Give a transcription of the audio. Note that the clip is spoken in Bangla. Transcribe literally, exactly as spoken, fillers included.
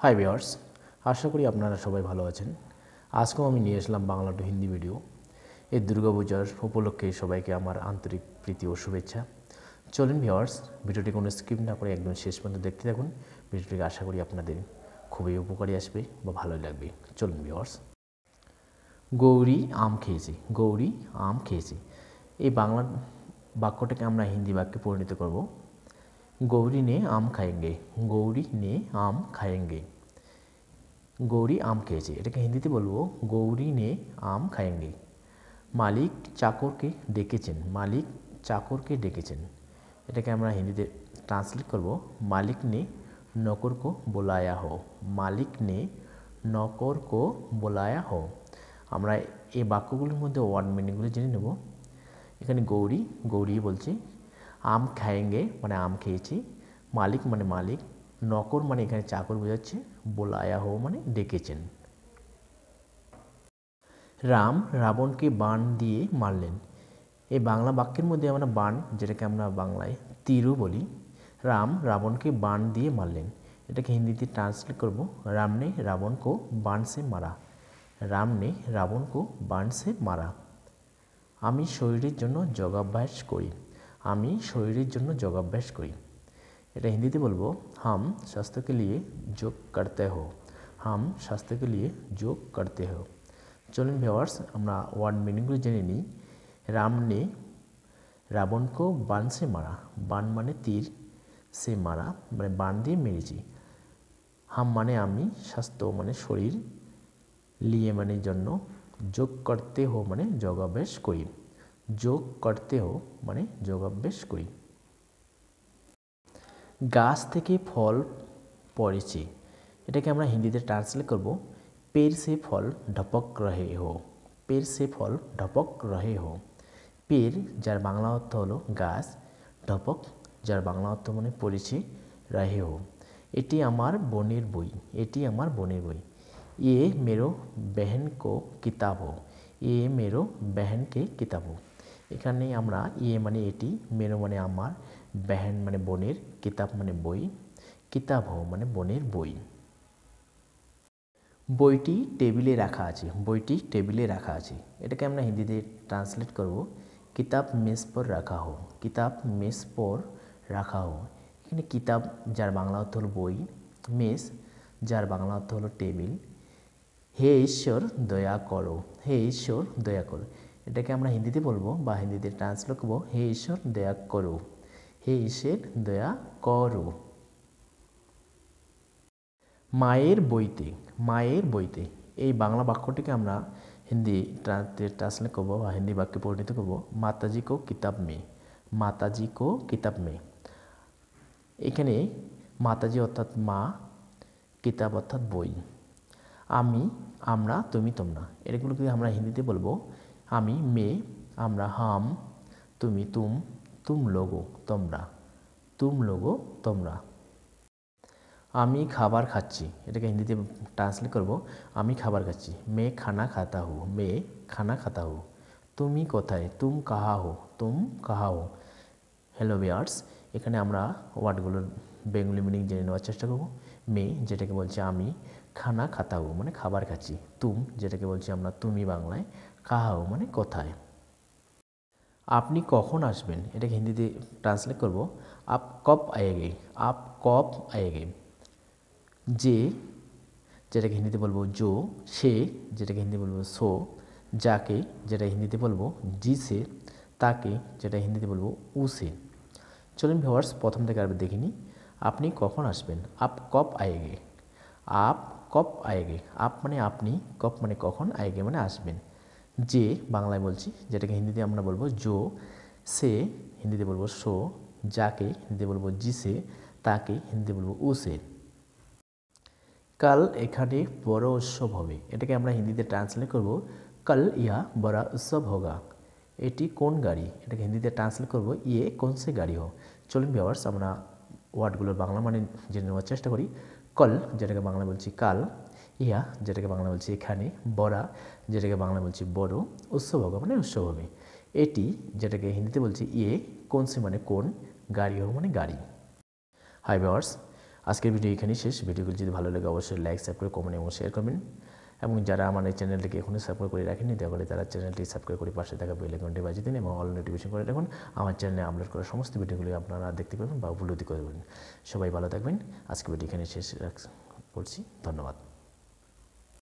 হাই ভিউয়ার্স, আশা করি আপনারা সবাই ভালো আছেন। আজকেও আমি নিয়ে আসলাম বাংলা টু হিন্দি ভিডিও। এই দুর্গাপূজার উপলক্ষে সবাইকে আমার আন্তরিক প্রীতি ও শুভেচ্ছা। চলুন ভিউয়ার্স, ভিডিওটি কোনো স্কিপ না করে একদম শেষ পর্যন্ত দেখতে থাকুন। ভিডিওটিকে আশা করি আপনাদের খুবই উপকারী আসবে বা ভালোই লাগবে। চলুন ভিউয়ার্স। গৌরী আম খেয়েছে। গৌরী আম খেয়েছে, এই বাংলা বাক্যটাকে আমরা হিন্দি বাক্যে পরিণত করব। गौरी ने आम खाएंगे। गौरी ने आम खाएंगे। गौरी आम খেয়েছে, এটাকে হিন্দিতে বলবো গৌরী নে আম খাएंगे। মালিক চাকরকে ডেকেছেন। মালিক চাকরকে ডেকেছেন, এটাকে আমরা হিন্দিতে ট্রান্সলেট করব মালিক ने नौकर को बुलाया हो। মালিক ने नौकर को बुलाया हो। আমরা এই বাক্যগুলোর মধ্যে ওয়ার্ড মিনিংগুলো জেনে নেব। এখানে গৌরী গৌরী বলছে, আম খাएंगे মানে আম খেয়েছি, মালিক মানে মালিক, নকর মানে এখানে চাকর বোঝাচ্ছে, বোলায়া হো মানে ডেকেছেন। রাম রাবণকে বাণ দিয়ে মারলেন। এই বাংলা বাক্যের মধ্যে আমরা বাণ, যেটাকে আমরা বাংলায় তীরও বলি, রাম রাবণকে বাণ দিয়ে মারলেন, এটাকে হিন্দিতে ট্রান্সলেট করব রাম ने रावण को बाण से मारा। রাম ने रावण को बाण से मारा। আমি শরীরের জন্য যোগাভ্যাস করি। আমি শরীরের জন্য যোগাভ্যাস করি, এটা হিন্দিতে বলবো হাম স্বাস্থ্য কে লিয়ে যোগ করতে হো। হাম স্বাস্থ্য কে লিয়ে যোগ করতে হো। চলুন ভিউয়ার্স, আমরা ওয়ার্ড মিনিংগুলো জেনে নিই। রাম নে রাবণ কো বাণ সে মারা। বাণ মানে তীর, সে মারা মানে বাণ দিয়ে মেরেছি। হাম মানে আমি, স্বাস্থ্য মানে শরীর, লিয়ে মানে জন্য, যোগ করতে হো মানে যোগাভ্যাস করি। যোগ করতে হো মানে যোগাভ্যাস করি। গাছ থেকে ফল পড়েছে, এটাকে আমরা হিন্দিতে ট্রান্সলেট করব পেड़ से फल ढपक रहे हो। पेड़ से फल ढपक रहे हो। পেড় যার বাংলা অর্থ হলো গাছ, ঢপক যার বাংলা অর্থ মানে পড়েছে, রহে হো এটি আমার বোনের বই। এটি আমার বোনের বই। ये मेरो बहन को किताब हो। ये मेरो बहन के किताब हो। এখানে আমরা ইয়ে মানে এটি, মেরো মানে আমার, বেহেন মানে বোনের, কিতাব মানে বই, কিতাব হো মানে বোনের বই। বইটি টেবিলে রাখা আছে। বইটি টেবিলে রাখা আছে, এটাকে আমরা হিন্দিতে ট্রান্সলেট করব কিতাব মেজ পর রাখা হো। কিতাব মেজ পর রাখা হো। এখানে কিতাব যার বাংলা অর্থ হলো বই, মেজ যার বাংলা অর্থ হলো টেবিল। হে ঈশ্বর দয়া করো। হে ঈশ্বর দয়া করো, এটাকে আমরা হিন্দিতে বলবো বা হিন্দিতে ট্রান্সলেট করবো হে ঈশ্বর দয়া করো। হে ঈশ্বর দয়া করো। মায়ের বইতে। মায়ের বইতে, এই বাংলা বাক্যটিকে আমরা হিন্দি ট্রান্সলেট করবো বা হিন্দি বাক্যে পরিণত করবো মাতাজি কো কিতাব মে। মাতাজি কো কিতাব মে, এখানে মাতাজি অর্থাৎ মা, কিতাব অর্থাৎ বই। আমি, আমরা, তুমি, তোমরা, এগুলোকে আমরা হিন্দিতে বলবো আমি মে, আমরা হাম, তুমি তুম, তুম লোগো তোমরা, তুম লোগো তোমরা। আমি খাবার খাচ্ছি, এটাকে হিন্দিতে ট্রান্সলেট করব আমি খাবার খাচ্ছি। মে খানা খাতা হো। মে খানা খাতা হো। তুমি কোথায়? তুম কাহা হো। তুম কাহা হো। হ্যালো ভিউয়ার্স, এখানে আমরা ওয়ার্ডগুলোর বেঙ্গলি মিনিং জেনে নেওয়ার চেষ্টা করব। মে যেটাকে বলছি আমি, খানা খাতা হো মানে খাবার খাচ্ছি, তুম যেটাকে বলছি আমরা তুমি বাংলায়, কাহা হো মানে কোথায়। আপনি কখন আসবেন, এটাকে হিন্দিতে ট্রান্সলেট করব আপ কব আয়েগে। আপ কব আয়েগে। যে যেটাকে হিন্দিতে বলবো জো, সে যেটাকে হিন্দি বলবো সো, যাকে যেটা হিন্দিতে বলবো জিসে, তাকে যেটা হিন্দিতে বলবো উসে। চলুন ভিউয়ার্স, প্রথম থেকে আবার দেখিনি। আপনি কখন আসবেন? আপ কব আয়েগে। আপ কব আয়েগে। আপ মানে আপনি, কব মানে কখন, আয়েগে মানে আসবেন। যে বাংলায় বলছি, যেটাকে হিন্দিতে আমরা বলবো জো, সে হিন্দিতে বলবো সো, যাকে হিন্দিতে বলবো জিসে, তাকে হিন্দিতে বলবো উসে। কাল এখানে বড় উৎসব হবে, এটাকে আমরা হিন্দিতে ট্রান্সলেট করব কাল ইয়া বড়া উৎসব হোগা। এটি কোন গাড়ি, এটাকে হিন্দিতে ট্রান্সলেট করব ইয়ে কোন সে গাড়ি হো। চলুন ভিউয়ার্স, আমরা ওয়ার্ডগুলোর বাংলা মানে জেনে নেওয়ার চেষ্টা করি। কল যেটাকে বাংলা বলছি কাল, ইয়া যেটাকে বাংলা বলছি এখানে, বড়া যেটাকে বাংলা বলছি বড়, উৎসব হোগা মানে উৎসব হবে। এটি যেটাকে হিন্দিতে বলছি ইয়ে, কোন সে মানে কোন, গাড়ি হো মানে গাড়ি। হাই ভিউয়ার্স, আজকের ভিডিও এখানেই শেষ। ভিডিওগুলো যদি ভালো লাগে অবশ্যই লাইক, সাবস্ক্রাইব, কমেন্ট এবং শেয়ার করবেন। এবং যারা আমার এই চ্যানেলটিকে এখনও সাবস্ক্রাইব করে রাখেননি দয়া করে তারা চ্যানেলটি সাবস্ক্রাইব করে পাশে থাকা বেল আইকনটি বাজিয়ে দিন এবং অল নোটিফিকেশন করে রাখুন। আমার চ্যানেলে আপলোড করা সমস্ত ভিডিওগুলি আপনারা দেখতে পাবেন বা উপলব্ধি করবেন। সবাই ভালো থাকবেন। আজকে ভিডিও এখানে শেষ করছি। ধন্যবাদ।